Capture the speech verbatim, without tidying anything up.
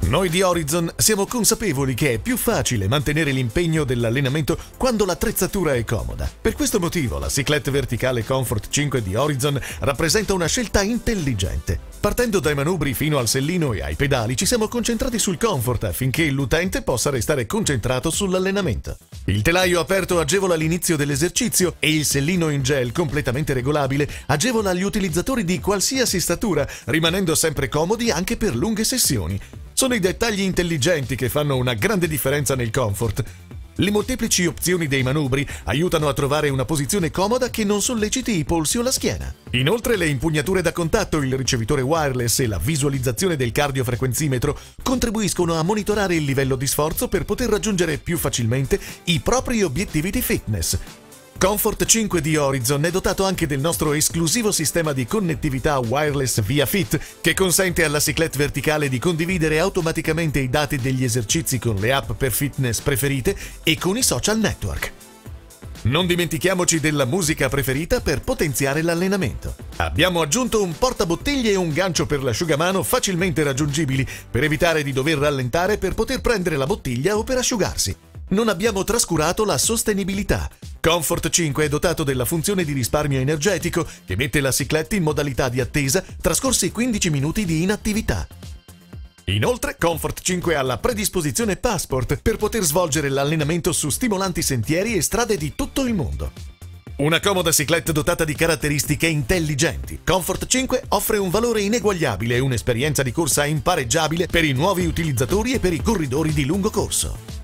Noi di Horizon siamo consapevoli che è più facile mantenere l'impegno dell'allenamento quando l'attrezzatura è comoda. Per questo motivo la Cyclette verticale Comfort cinque di Horizon rappresenta una scelta intelligente. Partendo dai manubri fino al sellino e ai pedali ci siamo concentrati sul comfort affinché l'utente possa restare concentrato sull'allenamento. Il telaio aperto agevola l'inizio dell'esercizio e il sellino in gel completamente regolabile agevola gli utilizzatori di qualsiasi statura, rimanendo sempre comodi anche per lunghe sessioni. Sono i dettagli intelligenti che fanno una grande differenza nel comfort. Le molteplici opzioni dei manubri aiutano a trovare una posizione comoda che non solleciti i polsi o la schiena. Inoltre le impugnature da contatto, il ricevitore wireless e la visualizzazione del cardiofrequenzimetro contribuiscono a monitorare il livello di sforzo per poter raggiungere più facilmente i propri obiettivi di fitness. Comfort cinque di Horizon è dotato anche del nostro esclusivo sistema di connettività wireless via Fit, che consente alla Cyclette verticale di condividere automaticamente i dati degli esercizi con le app per fitness preferite e con i social network. Non dimentichiamoci della musica preferita per potenziare l'allenamento. Abbiamo aggiunto un portabottiglie e un gancio per l'asciugamano facilmente raggiungibili per evitare di dover rallentare per poter prendere la bottiglia o per asciugarsi. Non abbiamo trascurato la sostenibilità. Comfort cinque è dotato della funzione di risparmio energetico che mette la Cyclette in modalità di attesa trascorsi quindici minuti di inattività. Inoltre, Comfort cinque ha la predisposizione Passport per poter svolgere l'allenamento su stimolanti sentieri e strade di tutto il mondo. Una comoda Cyclette dotata di caratteristiche intelligenti. Comfort cinque offre un valore ineguagliabile e un'esperienza di corsa impareggiabile per i nuovi utilizzatori e per i corridori di lungo corso.